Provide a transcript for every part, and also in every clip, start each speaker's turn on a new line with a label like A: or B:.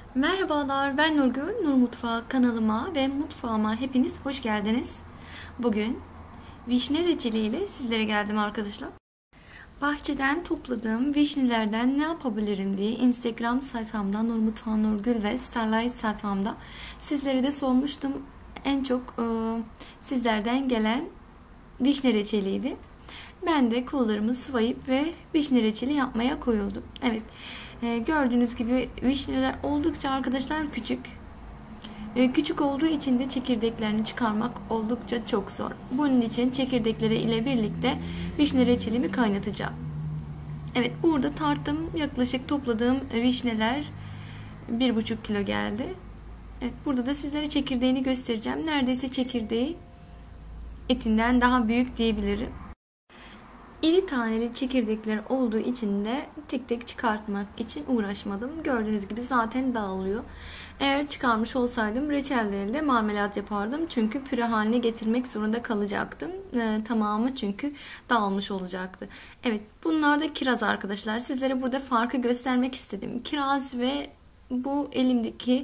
A: Merhabalar, ben Nurgül. Nur Mutfağı kanalıma ve mutfağıma hepiniz hoş geldiniz. Bugün vişne reçeliyle sizlere geldim arkadaşlar. Bahçeden topladığım vişnelerden ne yapabilirim diye Instagram sayfamda Nur Mutfağı Nurgül ve Starlight sayfamda sizlere de sormuştum. En çok sizlerden gelen vişne reçeliydi. Ben de kollarımı sıvayıp ve vişne reçeli yapmaya koyuldum. Evet, gördüğünüz gibi vişneler oldukça arkadaşlar küçük. Küçük olduğu için de çekirdeklerini çıkarmak oldukça çok zor. Bunun için çekirdekleri ile birlikte vişne reçelimi kaynatacağım. Evet, burada tarttım. Yaklaşık topladığım vişneler 1,5 kilo geldi. Evet, burada da sizlere çekirdeğini göstereceğim. Neredeyse çekirdeği etinden daha büyük diyebilirim. İri taneli çekirdekler olduğu için de tek tek çıkartmak için uğraşmadım. Gördüğünüz gibi zaten dağılıyor. Eğer çıkarmış olsaydım reçelleriyle marmelat yapardım. Çünkü püre haline getirmek zorunda kalacaktım. Tamamı çünkü dağılmış olacaktı. Evet, bunlar da kiraz arkadaşlar. Sizlere burada farkı göstermek istedim. Kiraz ve bu elimdeki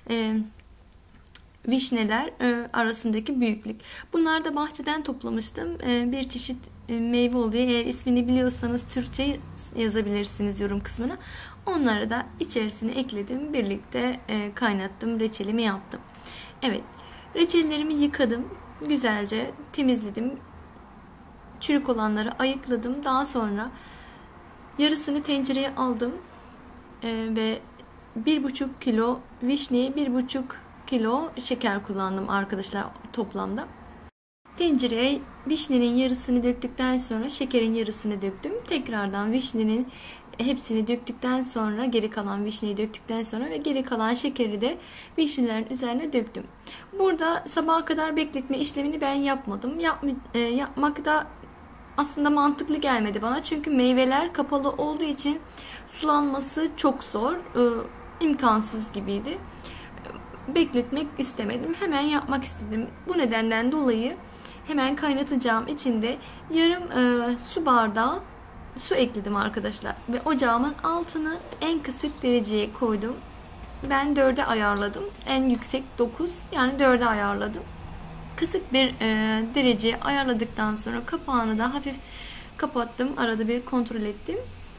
A: vişneler arasındaki büyüklük. Bunlar da bahçeden toplamıştım. Bir çeşit meyve oluyor. Eğer ismini biliyorsanız Türkçe yazabilirsiniz yorum kısmına. Onları da içerisine ekledim. Birlikte kaynattım. Reçelimi yaptım. Evet. Reçellerimi yıkadım. Güzelce temizledim. Çürük olanları ayıkladım. Daha sonra yarısını tencereye aldım. Ve 1,5 kilo vişneye 1,5 kilo şeker kullandım arkadaşlar toplamda. Tencereye vişnenin yarısını döktükten sonra şekerin yarısını döktüm. Tekrardan vişnenin hepsini döktükten sonra geri kalan vişneyi döktükten sonra ve geri kalan şekeri de vişnelerin üzerine döktüm. Burada sabaha kadar bekletme işlemini ben yapmadım. Yapmak da aslında mantıklı gelmedi bana. Çünkü meyveler kapalı olduğu için sulanması çok zor. İmkansız gibiydi. Bekletmek istemedim. Hemen yapmak istedim. Bu nedenden dolayı hemen kaynatacağım için de yarım su bardağı su ekledim arkadaşlar. Ve ocağımın altını en kısık dereceye koydum. Ben 4'e ayarladım. En yüksek 9, yani 4'e ayarladım. Kısık bir dereceye ayarladıktan sonra kapağını da hafif kapattım. Arada bir kontrol ettim.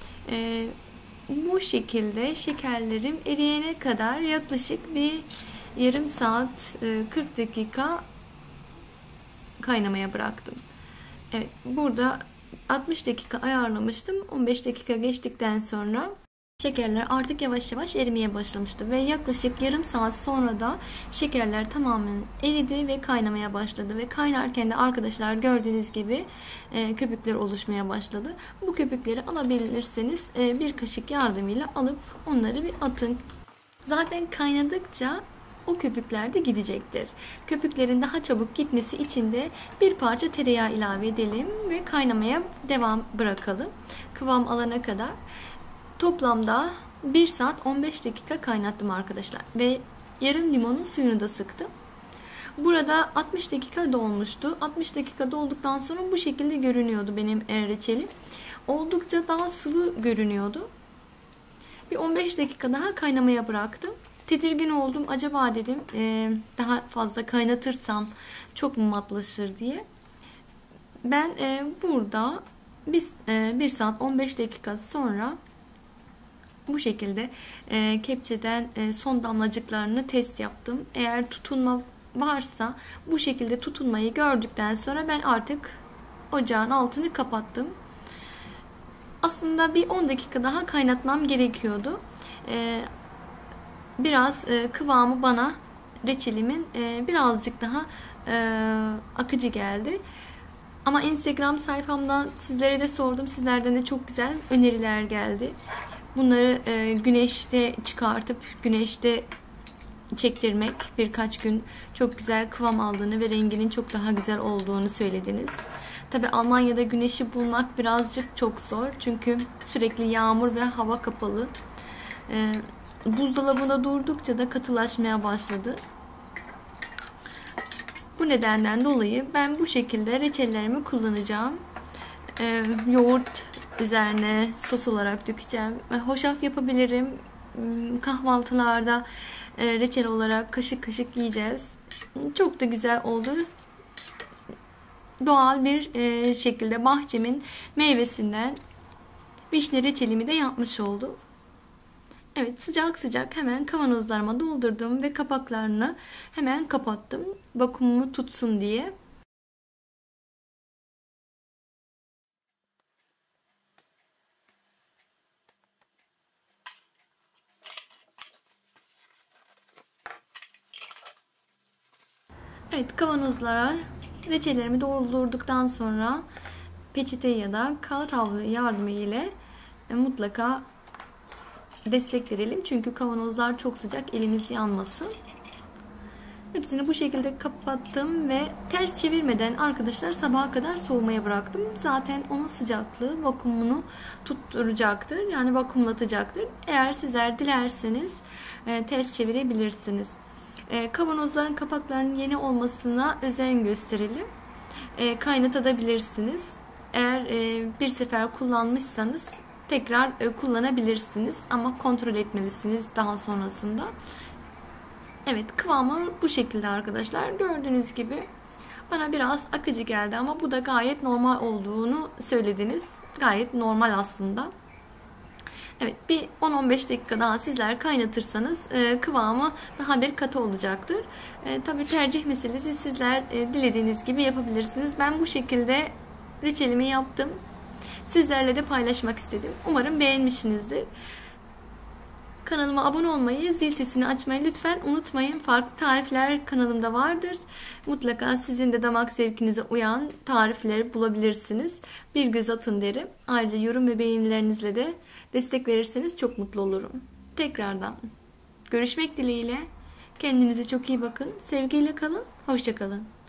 A: Bu şekilde şekerlerim eriyene kadar yaklaşık bir yarım saat 40 dakika kaynamaya bıraktım. Evet, burada 60 dakika ayarlamıştım. 15 dakika geçtikten sonra şekerler artık yavaş yavaş erimeye başlamıştı ve yaklaşık yarım saat sonra da şekerler tamamen eridi ve kaynamaya başladı ve kaynarken de arkadaşlar gördüğünüz gibi köpükler oluşmaya başladı. Bu köpükleri alabilirseniz bir kaşık yardımıyla alıp onları bir atın. Zaten kaynadıkça o köpükler de gidecektir. Köpüklerin daha çabuk gitmesi için de bir parça tereyağı ilave edelim ve kaynamaya devam bırakalım. Kıvam alana kadar. Toplamda 1 saat 15 dakika kaynattım arkadaşlar. Ve yarım limonun suyunu da sıktım. Burada 60 dakika dolmuştu. 60 dakika dolduktan sonra bu şekilde görünüyordu benim reçelim. Oldukça daha sıvı görünüyordu. Bir 15 dakika daha kaynamaya bıraktım. Tedirgin oldum. Acaba dedim daha fazla kaynatırsam çok mu matlaşır diye. Ben burada 1 saat 15 dakika sonra bu şekilde kepçeden son damlacıklarını test yaptım. Eğer tutunma varsa bu şekilde tutunmayı gördükten sonra ben artık ocağın altını kapattım. Aslında bir 10 dakika daha kaynatmam gerekiyordu. Biraz kıvamı bana reçelimin birazcık daha akıcı geldi. Ama Instagram sayfamdan sizlere de sordum. Sizlerden de çok güzel öneriler geldi. Bunları güneşte çıkartıp güneşte çektirmek, birkaç gün çok güzel kıvam aldığını ve renginin çok daha güzel olduğunu söylediniz. Tabi Almanya'da güneşi bulmak birazcık çok zor. Çünkü sürekli yağmur ve hava kapalı. Buzdolabında durdukça da katılaşmaya başladı. Bu nedenden dolayı ben bu şekilde reçellerimi kullanacağım. Yoğurt üzerine sos olarak dökeceğim. Hoşaf yapabilirim. kahvaltılarda reçel olarak kaşık kaşık yiyeceğiz. Çok da güzel oldu. Doğal bir şekilde bahçemin meyvesinden vişne reçelimi de yapmış oldum. Evet, sıcak sıcak hemen kavanozlarıma doldurdum ve kapaklarını hemen kapattım. Vakumunu tutsun diye. Evet, kavanozlara reçellerimi doldurduktan sonra peçete ya da kağıt havlu yardımı ile mutlaka destek verelim. Çünkü kavanozlar çok sıcak, elimiz yanmasın. Hepsini bu şekilde kapattım ve ters çevirmeden arkadaşlar sabaha kadar soğumaya bıraktım. Zaten onun sıcaklığı vakumunu tutturacaktır. Yani vakumlatacaktır. Eğer sizler dilerseniz ters çevirebilirsiniz. Kavanozların kapaklarının yeni olmasına özen gösterelim. Kaynatabilirsiniz. Eğer bir sefer kullanmışsanız tekrar kullanabilirsiniz. Ama kontrol etmelisiniz daha sonrasında. Evet, kıvamı bu şekilde arkadaşlar. Gördüğünüz gibi bana biraz akıcı geldi ama bu da gayet normal olduğunu söylediniz. Gayet normal aslında. Evet, bir 10-15 dakika daha sizler kaynatırsanız kıvamı daha bir katı olacaktır. Tabii tercih meselesi, sizler dilediğiniz gibi yapabilirsiniz. Ben bu şekilde reçelimi yaptım. Sizlerle de paylaşmak istedim. Umarım beğenmişsinizdir. Kanalıma abone olmayı, zil sesini açmayı lütfen unutmayın. Farklı tarifler kanalımda vardır. Mutlaka sizin de damak zevkinize uyan tarifleri bulabilirsiniz. Bir göz atın derim. Ayrıca yorum ve beğenilerinizle de destek verirseniz çok mutlu olurum. Tekrardan görüşmek dileğiyle. Kendinize çok iyi bakın. Sevgiyle kalın. Hoşça kalın.